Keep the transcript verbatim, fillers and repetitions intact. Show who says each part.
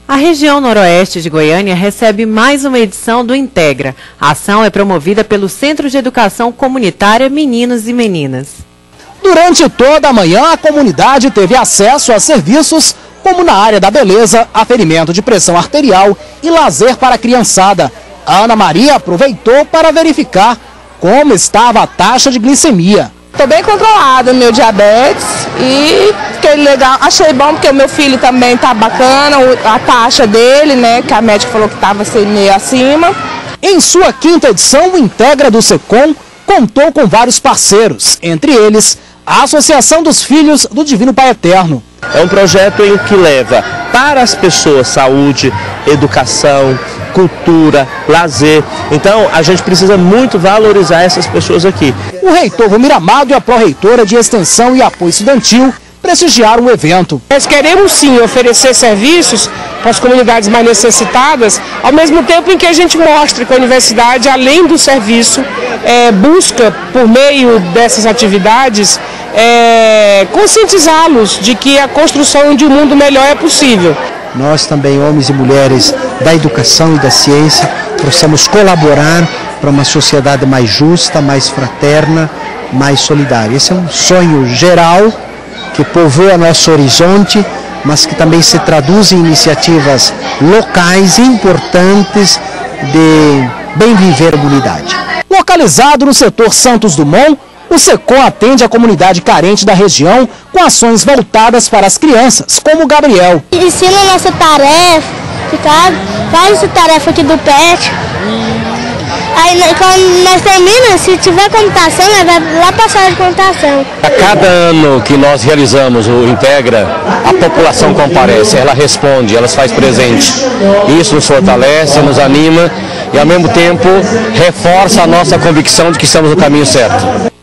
Speaker 1: A região noroeste de Goiânia recebe mais uma edição do Integra. A ação é promovida pelo Centro de Educação Comunitária Meninos e Meninas.
Speaker 2: Durante toda a manhã, a comunidade teve acesso a serviços como na área da beleza, aferimento de pressão arterial e lazer para a criançada. A Ana Maria aproveitou para verificar como estava a taxa de glicemia.
Speaker 3: Estou bem controlada no meu diabetes e fiquei legal, achei bom porque o meu filho também está bacana, a taxa dele, né, que a médica falou que estava meio acima.
Speaker 2: Em sua quinta edição, o Integra do SECOM contou com vários parceiros, entre eles a Associação dos Filhos do Divino Pai Eterno.
Speaker 4: É um projeto em que leva para as pessoas saúde, educação, cultura, lazer. Então a gente precisa muito valorizar essas pessoas aqui.
Speaker 2: O reitor Romir Amado e a pró-reitora de Extensão e Apoio Estudantil prestigiaram o evento.
Speaker 5: Nós queremos sim oferecer serviços para as comunidades mais necessitadas, ao mesmo tempo em que a gente mostra que a universidade, além do serviço, é, busca, por meio dessas atividades, é, conscientizá-los de que a construção de um mundo melhor é possível.
Speaker 6: Nós também, homens e mulheres da educação e da ciência, possamos colaborar para uma sociedade mais justa, mais fraterna, mais solidária. Esse é um sonho geral que povoa nosso horizonte, mas que também se traduz em iniciativas locais importantes de bem viver a comunidade.
Speaker 2: Localizado no setor Santos Dumont, o SECOM atende a comunidade carente da região com ações voltadas para as crianças, como o Gabriel.
Speaker 7: Ensina a nossa tarefa, sabe? Faz essa tarefa aqui do pet. Aí quando nós terminamos, se tiver computação, nós vamos lá para a sala de computação.
Speaker 8: A cada ano que nós realizamos o Integra, a população comparece, ela responde, ela se faz presente. Isso nos fortalece, nos anima e ao mesmo tempo reforça a nossa convicção de que estamos no caminho certo.